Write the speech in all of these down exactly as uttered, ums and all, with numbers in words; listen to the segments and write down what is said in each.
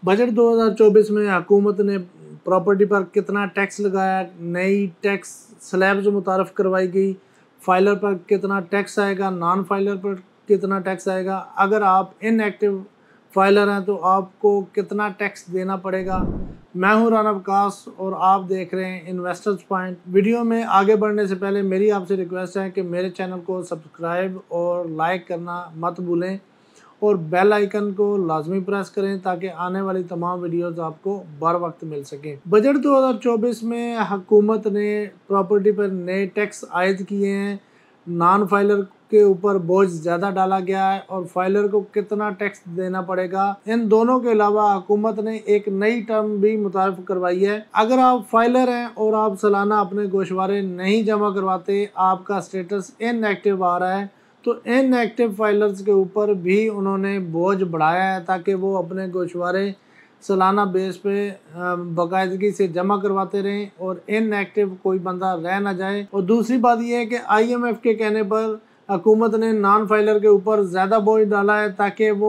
Budget दो हज़ार चौबीस में हुकूमत ने प्रॉपर्टी पर कितना टैक्स लगाया, नई टैक्स स्लैब्स मुतारफ़ करवाई गई, फाइलर पर कितना टैक्स आएगा, नॉन फाइलर पर कितना टैक्स आएगा, अगर आप इनएक्टिव फाइलर हैं तो आपको कितना टैक्स देना पड़ेगा। मैं हूं राना वकास और आप देख रहे हैं इन्वेस्टर्स पॉइंट। वीडियो में आगे बढ़ने से पहले मेरी आपसे रिक्वेस्ट है कि मेरे चैनल को सब्सक्राइब और लाइक करना मत भूलें और बेल आइकन को लाजमी प्रेस करें ताकि आने वाली तमाम वीडियोस आपको बर वक्त मिल सकें। बजट दो हज़ार चौबीस में हुकूमत ने प्रॉपर्टी पर नए टैक्स आयद किए हैं। नॉन फाइलर के ऊपर बोझ ज़्यादा डाला गया है और फाइलर को कितना टैक्स देना पड़ेगा। इन दोनों के अलावा हुकूमत ने एक नई टर्म भी मुतारफ़ करवाई है। अगर आप फाइलर हैं और आप सालाना अपने गोशवारे नहीं जमा करवाते, आपका स्टेटस इनएक्टिव आ रहा है, तो इनएक्टिव फाइलर्स के ऊपर भी उन्होंने बोझ बढ़ाया है ताकि वो अपने गोशवारे सालाना बेस पे बाकायदगी से जमा करवाते रहें और इनएक्टिव कोई बंदा रह ना जाए। और दूसरी बात यह है कि आईएमएफ के कहने पर हुकूमत ने नॉन फाइलर के ऊपर ज़्यादा बोझ डाला है ताकि वो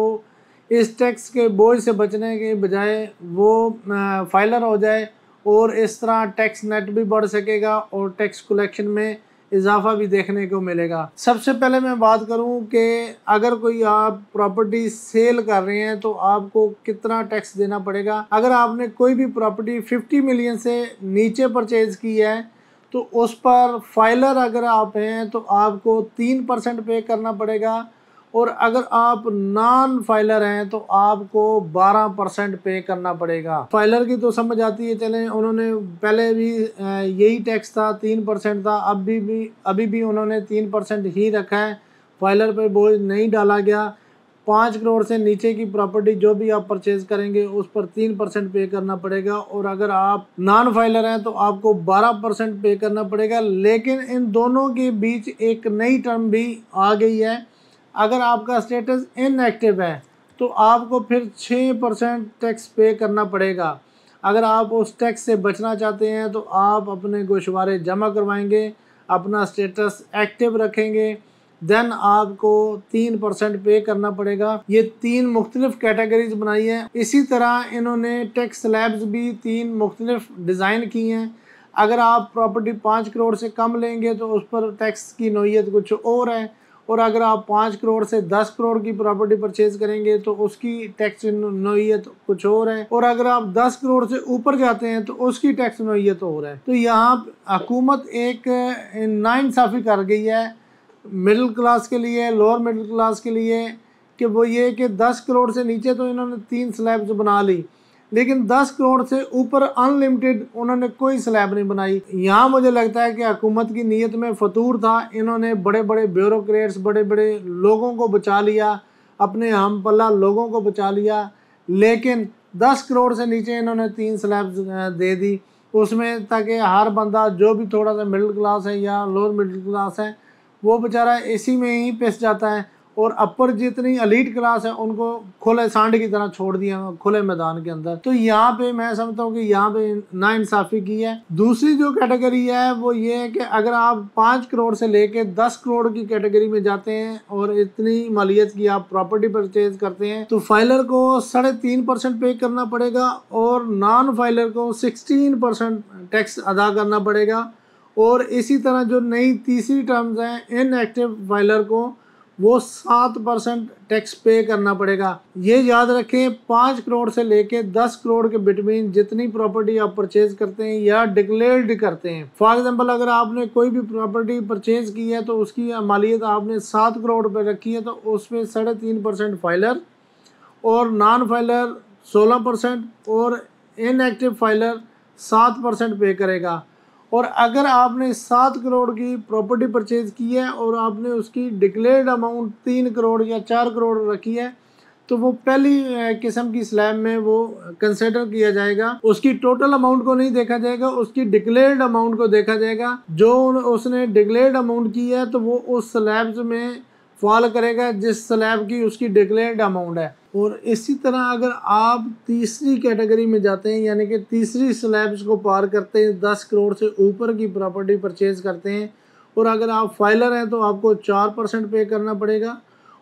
इस टैक्स के बोझ से बचने के बजाय वो फाइलर हो जाए और इस तरह टैक्स नेट भी बढ़ सकेगा और टैक्स कलेक्शन में इजाफा भी देखने को मिलेगा। सबसे पहले मैं बात करूं कि अगर कोई आप प्रॉपर्टी सेल कर रहे हैं तो आपको कितना टैक्स देना पड़ेगा। अगर आपने कोई भी प्रॉपर्टी पचास मिलियन से नीचे परचेज की है तो उस पर फाइलर अगर आप हैं तो आपको तीन परसेंट पे करना पड़ेगा और अगर आप नॉन फाइलर हैं तो आपको बारह परसेंट पे करना पड़ेगा। फाइलर की तो समझ आती है, चलें उन्होंने पहले भी यही टैक्स था, तीन परसेंट था, अब भी, भी अभी भी उन्होंने तीन परसेंट ही रखा है। फाइलर पे बोझ नहीं डाला गया। पाँच करोड़ से नीचे की प्रॉपर्टी जो भी आप परचेज करेंगे उस पर तीन परसेंट पे करना पड़ेगा और अगर आप नॉन फाइलर हैं तो आपको बारह परसेंट पे करना पड़ेगा। लेकिन इन दोनों के बीच एक नई टर्म भी आ गई है। अगर आपका स्टेटस इनएक्टिव है तो आपको फिर छः परसेंट टैक्स पे करना पड़ेगा। अगर आप उस टैक्स से बचना चाहते हैं तो आप अपने गोशवारे जमा करवाएंगे, अपना स्टेटस एक्टिव रखेंगे, देन आपको तीन परसेंट पे करना पड़ेगा। ये तीन मुख्तलिफ कैटेगरीज बनाई है। इसी तरह इन्होंने टैक्स स्लैब्स भी तीन मुख्तलिफ डिज़ाइन की हैं। अगर आप प्रॉपर्टी पाँच करोड़ से कम लेंगे तो उस पर टैक्स की नोयत कुछ और है और अगर आप पाँच करोड़ से दस करोड़ की प्रॉपर्टी परचेज करेंगे तो उसकी टैक्स नोयत कुछ और है और अगर आप दस करोड़ से ऊपर जाते हैं तो उसकी टैक्स नोयत और है। तो यहाँ हुकूमत एक नाइंसाफ़ी कर गई है मिडिल क्लास के लिए, लोअर मिडिल क्लास के लिए, कि वो ये कि दस करोड़ से नीचे तो इन्होंने तीन स्लैब्स बना ली, लेकिन दस करोड़ से ऊपर अनलिमिटेड उन्होंने कोई स्लैब नहीं बनाई। यहाँ मुझे लगता है कि हुकूमत की नीयत में फतूर था। इन्होंने बड़े बड़े ब्यूरोक्रेट्स, बड़े बड़े लोगों को बचा लिया, अपने हम पल्ला लोगों को बचा लिया, लेकिन दस करोड़ से नीचे इन्होंने तीन स्लैब्स दे दी उसमें, ताकि हर बंदा जो भी थोड़ा सा मिडिल क्लास है या लोअर मिडिल क्लास है वो बेचारा इसी में ही पिस जाता है और अपर जितनी एलीट क्लास है उनको खुले सांड की तरह छोड़ दिया खुले मैदान के अंदर। तो यहाँ पे मैं समझता हूँ कि यहाँ पे नाइंसाफ़ी की है। दूसरी जो कैटेगरी है वो ये है कि अगर आप पाँच करोड़ से लेके दस करोड़ की कैटेगरी में जाते हैं और इतनी मालियत की आप प्रॉपर्टी परचेज करते हैं तो फाइलर को साढ़े तीन परसेंट पे करना पड़ेगा और नॉन फाइलर को सिक्सटीन परसेंट टैक्स अदा करना पड़ेगा। और इसी तरह जो नई तीसरी टर्म्स हैं इनएक्टिव फाइलर को वो सात परसेंट टैक्स पे करना पड़ेगा। ये याद रखें, पाँच करोड़ से लेके दस करोड़ के बिटवीन जितनी प्रॉपर्टी आप परचेज करते हैं या डिक्लेयर्ड करते हैं, फॉर एग्जांपल अगर आपने कोई भी प्रॉपर्टी परचेज की है तो उसकी मालियत आपने सात करोड़ रुपए रखी है तो उसमें साढ़े तीन परसेंट फाइलर और नॉन फाइलर सोलह परसेंट और इनएक्टिव फाइलर सात परसेंट पे करेगा। और अगर आपने सात करोड़ की प्रॉपर्टी परचेज की है और आपने उसकी डिक्लेयर्ड अमाउंट तीन करोड़ या चार करोड़ रखी है तो वो पहली किस्म की स्लैब में वो कंसिडर किया जाएगा। उसकी टोटल अमाउंट को नहीं देखा जाएगा, उसकी डिक्लेयर्ड अमाउंट को देखा जाएगा। जो उसने डिक्लेयर्ड अमाउंट की है तो वो उस स्लैब्स में फॉल करेगा जिस स्लैब की उसकी डिक्लेयर्ड अमाउंट है। और इसी तरह अगर आप तीसरी कैटेगरी में जाते हैं यानी कि तीसरी स्लैब्स को पार करते हैं, दस करोड़ से ऊपर की प्रॉपर्टी परचेज करते हैं और अगर आप फाइलर हैं तो आपको चार परसेंट पे करना पड़ेगा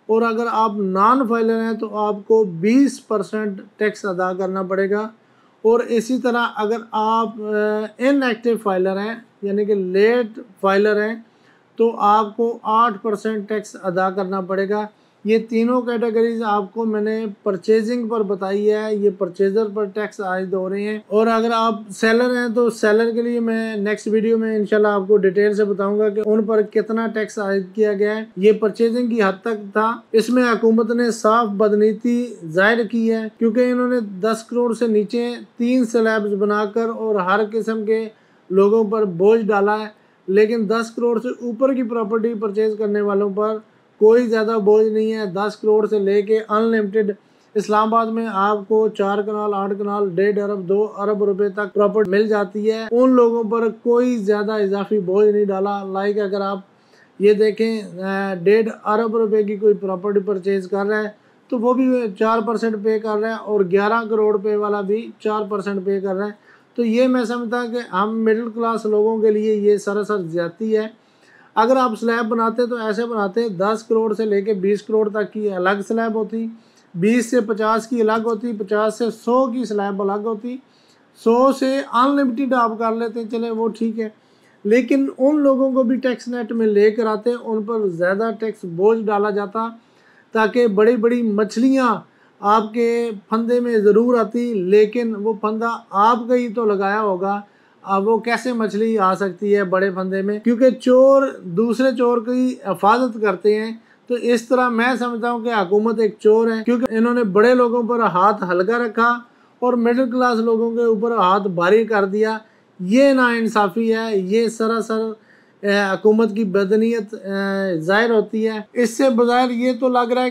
और अगर आप नॉन फाइलर हैं तो आपको बीस परसेंट टैक्स अदा करना पड़ेगा। और इसी तरह अगर आप इनएक्टिव फाइलर हैं यानी कि लेट फाइलर हैं तो आपको आठ परसेंट टैक्स अदा करना पड़ेगा। ये तीनों कैटेगरीज आपको मैंने परचेजिंग पर बताई है, ये परचेजर पर टैक्स आयद हो रहे हैं। और अगर आप सेलर हैं तो सेलर के लिए मैं नेक्स्ट वीडियो में इंशाल्लाह आपको डिटेल से बताऊंगा कि उन पर कितना टैक्स आयद किया गया है। ये परचेजिंग की हद तक था, इसमें हुकूमत ने साफ बदनीति जाहिर की है क्योंकि इन्होंने दस करोड़ से नीचे तीन स्लैब्स बनाकर और हर किस्म के लोगों पर बोझ डाला है, लेकिन दस करोड़ से ऊपर की प्रॉपर्टी परचेज करने वालों पर कोई ज़्यादा बोझ नहीं है। दस करोड़ से लेके अनलिमिटेड इस्लामाबाद में आपको चार कनाल, आठ कनाल, डेढ़ अरब, दो अरब रुपए तक प्रॉपर्टी मिल जाती है। उन लोगों पर कोई ज़्यादा इजाफी बोझ नहीं डाला। लाइक अगर आप ये देखें डेढ़ अरब रुपए की कोई प्रॉपर्टी परचेज कर रहा है तो वो भी चार परसेंट पे कर रहा है और ग्यारह करोड़ रुपये वाला भी चार परसेंट पे कर रहा है। तो ये मैं समझता कि हम मिडिल क्लास लोगों के लिए ये सरासर ज्यादती है। अगर आप स्लैब बनाते तो ऐसे बनाते दस करोड़ से लेके बीस करोड़ तक की अलग स्लैब होती, बीस से पचास की अलग होती, पचास से सौ की स्लैब अलग होती, सौ से अनलिमिटेड आप कर लेते, चले वो ठीक है। लेकिन उन लोगों को भी टैक्स नेट में लेकर आते, उन पर ज़्यादा टैक्स बोझ डाला जाता ताकि बड़ी बड़ी मछलियाँ आपके फंदे में ज़रूर आती, लेकिन वो फंदा आपका ही तो लगाया होगा। अब वो कैसे मछली आ सकती है बड़े फंदे में, क्योंकि चोर दूसरे चोर की हिफाजत करते हैं। तो इस तरह मैं समझता हूँ कि हुकूमत एक चोर है, क्योंकि इन्होंने बड़े लोगों पर हाथ हल्का रखा और मिडिल क्लास लोगों के ऊपर हाथ भारी कर दिया। ये नाइंसाफ़ी है, ये सरासर हुकूमत की बदनीयत ज़ाहिर होती है। इससे बग़ैर ये तो लग रहा है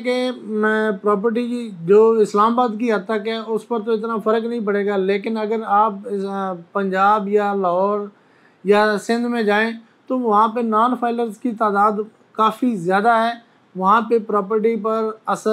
कि प्रॉपर्टी की जो इस्लामाबाद की हद तक है उस पर तो इतना फ़र्क नहीं पड़ेगा, लेकिन अगर आप पंजाब या लाहौर या सिंध में जाएं तो वहाँ पे नॉन फाइलर्स की तादाद काफ़ी ज़्यादा है। वहाँ पे प्रॉपर्टी पर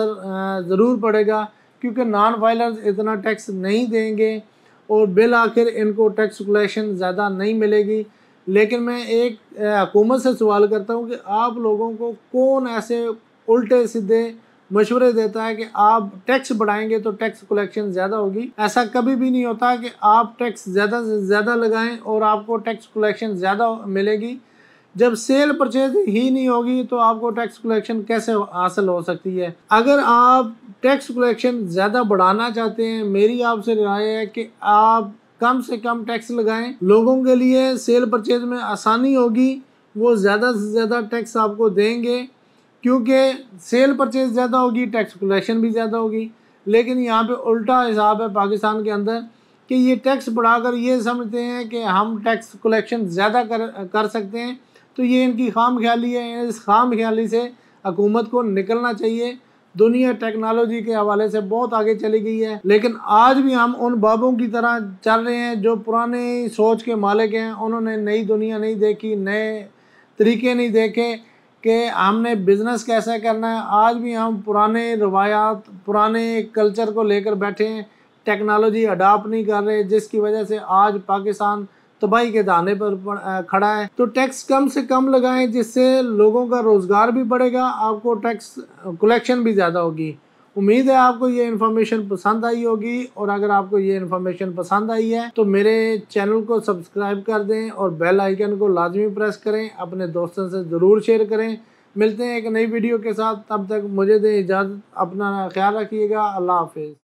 असर ज़रूर पड़ेगा, क्योंकि नॉन फाइलर्स इतना टैक्स नहीं देंगे और बिल आखिर इनको टैक्स कलेक्शन ज़्यादा नहीं मिलेगी। लेकिन मैं एक हुकूमत से सवाल करता हूँ कि आप लोगों को कौन ऐसे उल्टे सीधे मशवरे देता है कि आप टैक्स बढ़ाएंगे तो टैक्स कलेक्शन ज़्यादा होगी। ऐसा कभी भी नहीं होता कि आप टैक्स ज़्यादा से ज़्यादा लगाएं और आपको टैक्स कलेक्शन ज़्यादा मिलेगी। जब सेल परचेज ही नहीं होगी तो आपको टैक्स कलेक्शन कैसे हासिल हो सकती है। अगर आप टैक्स कलेक्शन ज़्यादा बढ़ाना चाहते हैं, मेरी आपसे राय है कि आप कम से कम टैक्स लगाएं। लोगों के लिए सेल परचेज में आसानी होगी, वो ज़्यादा से ज़्यादा टैक्स आपको देंगे, क्योंकि सेल परचेज ज़्यादा होगी, टैक्स कलेक्शन भी ज़्यादा होगी। लेकिन यहाँ पे उल्टा हिसाब है पाकिस्तान के अंदर कि ये टैक्स बढ़ाकर ये समझते हैं कि हम टैक्स कलेक्शन ज़्यादा कर कर सकते हैं। तो ये इनकी खाम ख्याली है। इस खाम ख्याली से हुकूमत को निकलना चाहिए। दुनिया टेक्नोलॉजी के हवाले से बहुत आगे चली गई है, लेकिन आज भी हम उन बाबों की तरह चल रहे हैं जो पुराने सोच के मालिक हैं। उन्होंने नई दुनिया नहीं देखी, नए तरीके नहीं देखे कि हमने बिज़नेस कैसे करना है। आज भी हम पुराने रवायात, पुराने कल्चर को लेकर बैठे हैं, टेक्नोलॉजी अडाप्ट नहीं कर रहे, जिसकी वजह से आज पाकिस्तान तबाही के दाने पर खड़ा है। तो टैक्स कम से कम लगाएं, जिससे लोगों का रोज़गार भी बढ़ेगा, आपको टैक्स कलेक्शन भी ज़्यादा होगी। उम्मीद है आपको ये इन्फॉर्मेशन पसंद आई होगी, और अगर आपको ये इन्फॉर्मेशन पसंद आई है तो मेरे चैनल को सब्सक्राइब कर दें और बेल आइकन को लाजमी प्रेस करें। अपने दोस्तों से ज़रूर शेयर करें। मिलते हैं एक नई वीडियो के साथ, तब तक मुझे दें इजाज़त। अपना ख्याल रखिएगा। अल्लाह हाफिज़।